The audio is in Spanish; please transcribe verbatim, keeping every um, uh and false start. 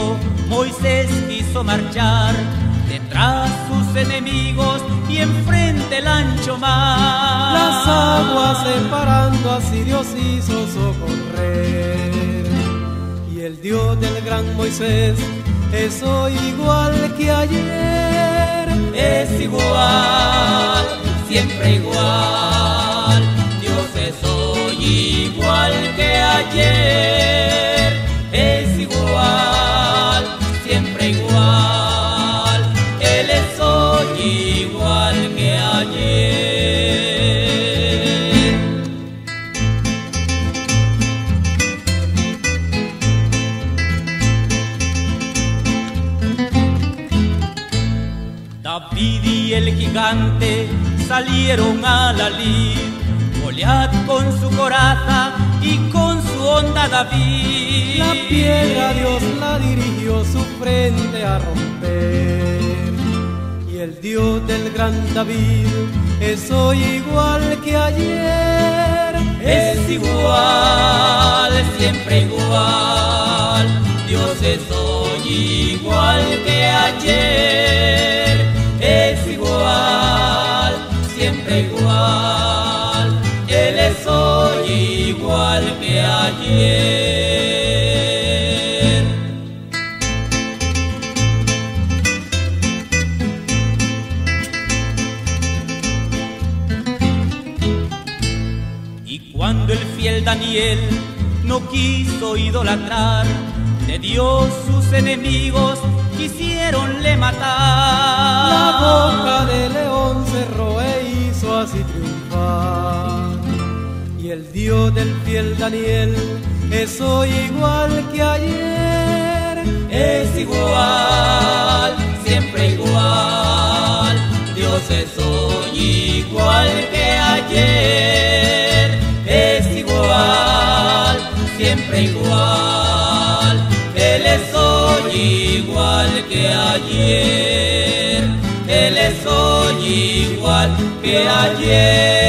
momento Moisés quiso marchar detrás sus enemigos y enfrente el ancho mar. Las aguas separando así Dios hizo socorrer. Y el Dios del gran Moisés es hoy igual que ayer. Es igual, siempre igual. Dios es hoy igual que ayer. Es igual, siempre igual. Él es hoy igual que ayer. David y el gigante salieron a la lid, Goliat con su coraza y con su honda David. La piedra Dios la dirigió su frente a romper. Y el Dios del gran David es hoy igual que ayer. Es igual, siempre igual. Dios es hoy igual que ayer. Es igual, siempre igual. Él es hoy igual que ayer. Y cuando el fiel Daniel no quiso idolatrar, de Dios sus enemigos quisieronle matar. La boca de león cerró e hizo así triunfar. Y el Dios del fiel Daniel es hoy igual que ayer. Es igual, siempre igual. Dios es hoy igual que ayer. Es igual, siempre igual. Él es hoy igual que ayer. Él es hoy igual que ayer.